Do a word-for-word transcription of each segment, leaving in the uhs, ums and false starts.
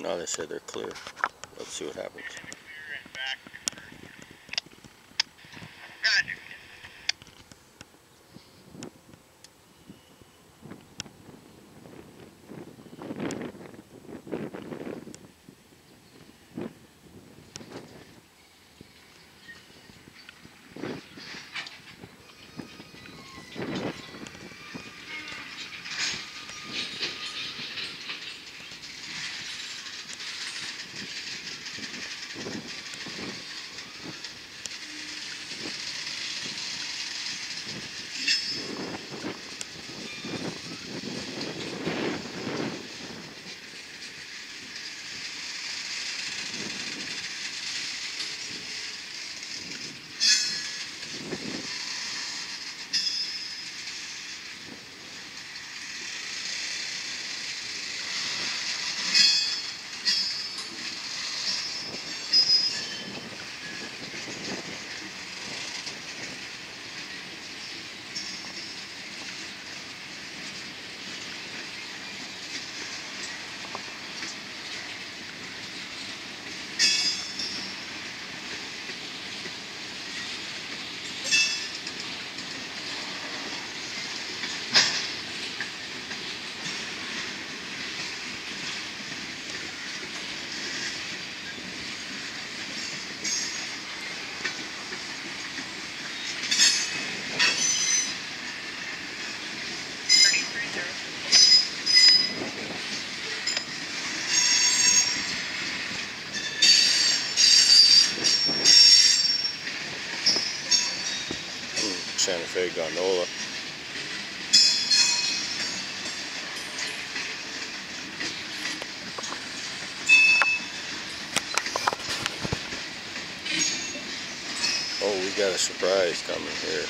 Now they said they're clear. Let's see what happens. Santa Fe gondola. Oh, we got a surprise coming here.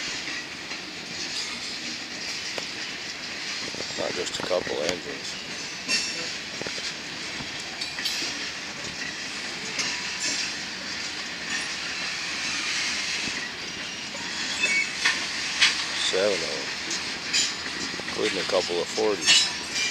Not just a couple engines. Seven of them, including a couple of forties.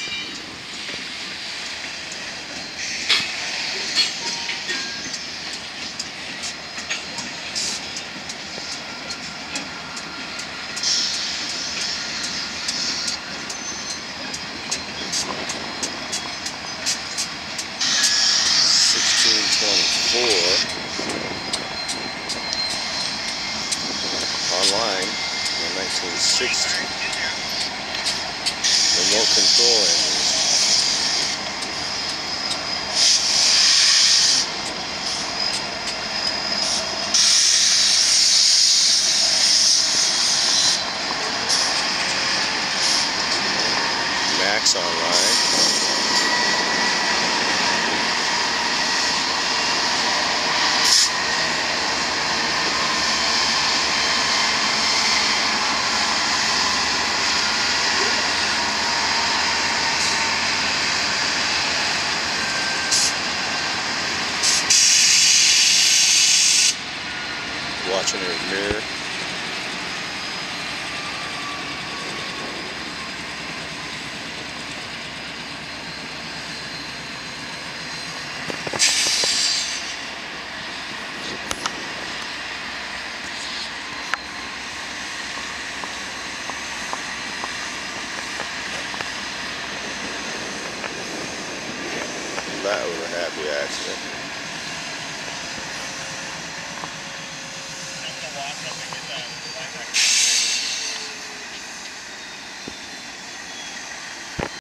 sixteen twenty-four online. nineteen sixty. Remote control engines. Max online. Watching her mirror. That was a happy accident.